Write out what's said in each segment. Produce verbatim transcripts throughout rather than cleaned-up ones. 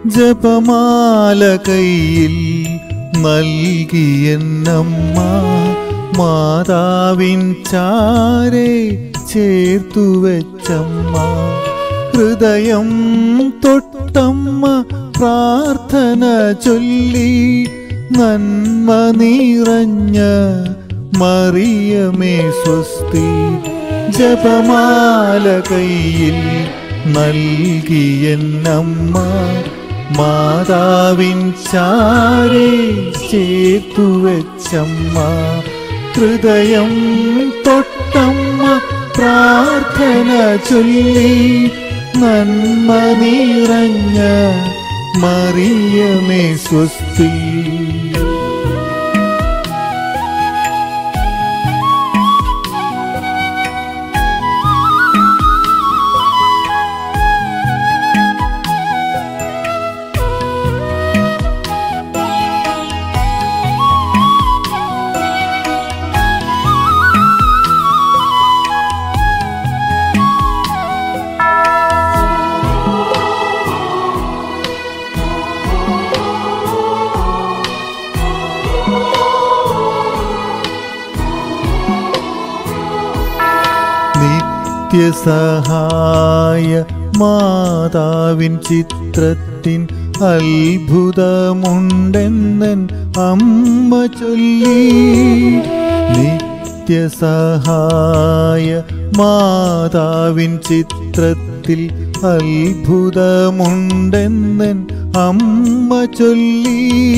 ജപമാല കയ്യിൽ നൽകിയെന്നമ്മ മാതാവിൻ ചാരെ ചേർത്തു വെച്ചമ്മ ഹൃദയം തൊട്ടമ്മ പ്രാർത്ഥന ചൊല്ലി നന്മ നിറഞ്ഞ മറിയമേ സ്വസ്തി ജപമാല കയ്യിൽ നൽകിയെന്നമ്മ മാതാവിൻ ചാരെ ചേർത്തു വെച്ചമ്മ ഹൃദയം തൊട്ടമ്മ പ്രാർത്ഥന ചൊല്ലി നന്മ നിറഞ്ഞ മറിയമേ സ്വസ്തി നിത്യസഹായ മാതാവിൻ ചിത്രത്തിൻ അത്ഭുതമുണ്ടെന്നൻ അമ്മ ചൊല്ലി നിത്യസഹായ മാതാവിൻ ചിത്രത്തിൽ അത്ഭുതമുണ്ടെന്നൻ അമ്മ ചൊല്ലി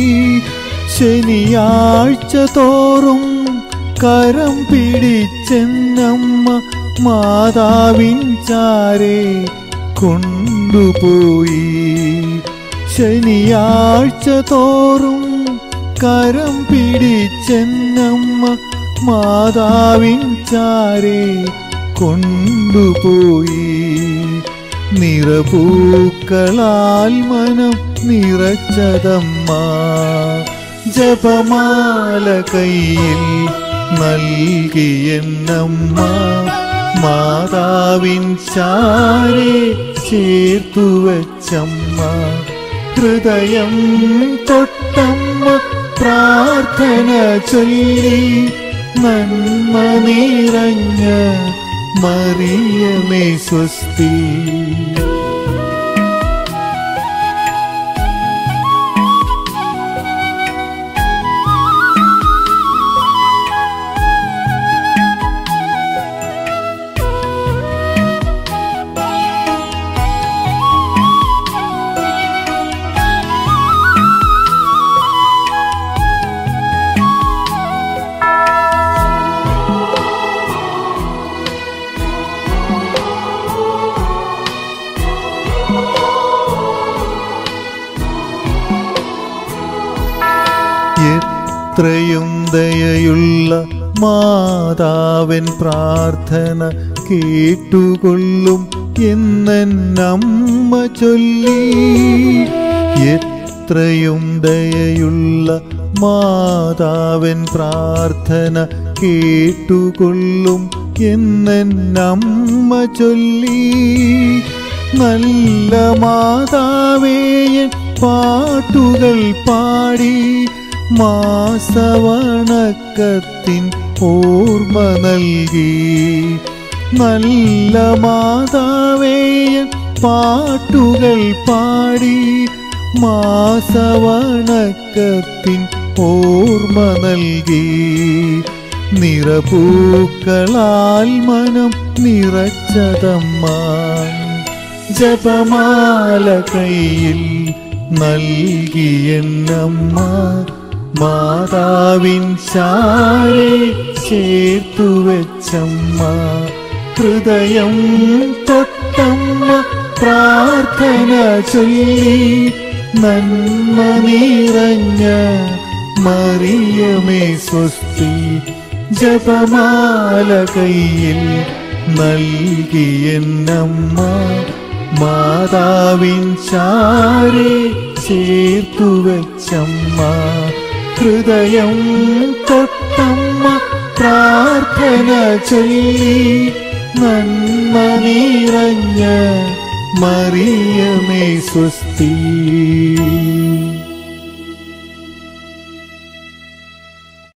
ശനിയാഴ്ച തോറും കരം പിടിച്ചെന്നമ്മ മാതാവിൻ ചാരെ കൊണ്ടുപോയി ശനിയാഴ്ച തോറും കരം പിടിച്ചെന്നമ്മ മാതാവിൻ ചാരെ കൊണ്ടുപോയി നിറപൂക്കളാൽ മനം നിറച്ചതമ്മ ജപമാല കയ്യിൽ നൽകിയെന്നമ്മ മാതാവിൻ ചാരെ ചേർത്തു വെച്ചമ്മ ഹൃദയം തൊട്ടമ്മ പ്രാർത്ഥന ചൊല്ലി നന്മ നിറഞ്ഞ മറിയമേ സ്വസ്തി എത്രയും ദയയുള്ള മാതാവൻ പ്രാർത്ഥന കേട്ടുകൊള്ളും എന്നമ്മ ചൊല്ലി എത്രയും ദയയുള്ള മാതാവൻ പ്രാർത്ഥന കേട്ടുകൊള്ളും എന്നമ്മ ചൊല്ലി നല്ല മാതാവേയൻ പാട്ടുകൾ പാടി മാസവണക്കത്തിൻ ഓർമ്മ നൽകി നല്ല മാതാവേയൻ പാട്ടുകൾ പാടി മാസവണക്കത്തിൻ ഓർമ്മ നൽകി നിറപൂക്കളാൽ മനം നിറച്ചതമ്മ ജപമാല കയ്യിൽ നൽകിയെന്നമ്മ മാതാവിൻ ചാരെ ചേർത്തു വെച്ചമ്മ ഹൃദയം തൊട്ടമ്മ പ്രാർത്ഥന ചൊല്ലി നന്മ നിറഞ്ഞ മറിയമേ സ്വസ്തി ജപമാല കയ്യിൽ നൽകിയെന്നമ്മ മാതാവിൻ ചാരെ ചേർത്തു വെച്ചമ്മ ഹൃദയം തൊട്ടമ്മ പ്രാർത്ഥന ചൊല്ലി നന്മ നിറഞ്ഞ മറിയമേ സ്വസ്തി.